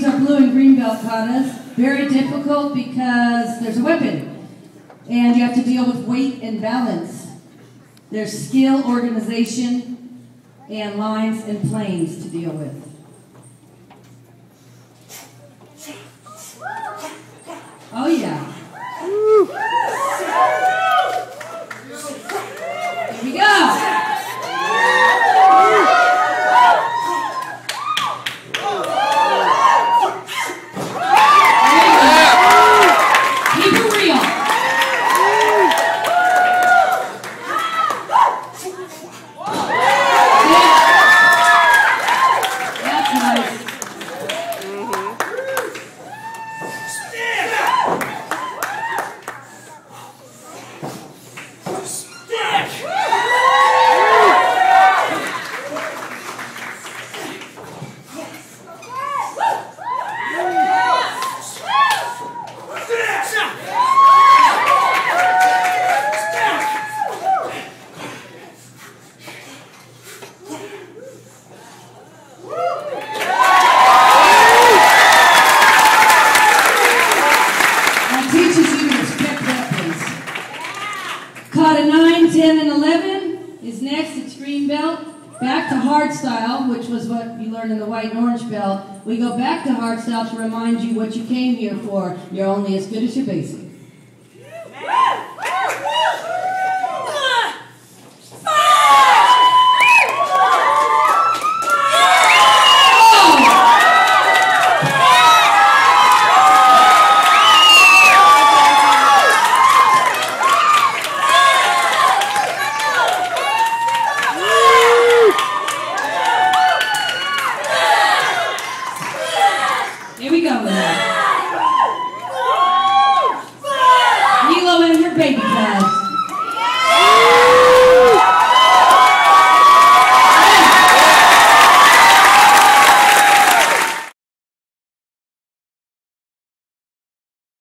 our blue and green belt katas. Very difficult because there's a weapon. And you have to deal with weight and balance. There's skill, organization, and lines and planes to deal with. Oh yeah. Here we go. Kata 9, 10, and 11 is next. It's green belt. Back to hard style, which was what you learned in the white and orange belt. We go back to hard style to remind you what you came here for. You're only as good as your basic. Here we go. Milo and her baby cubs.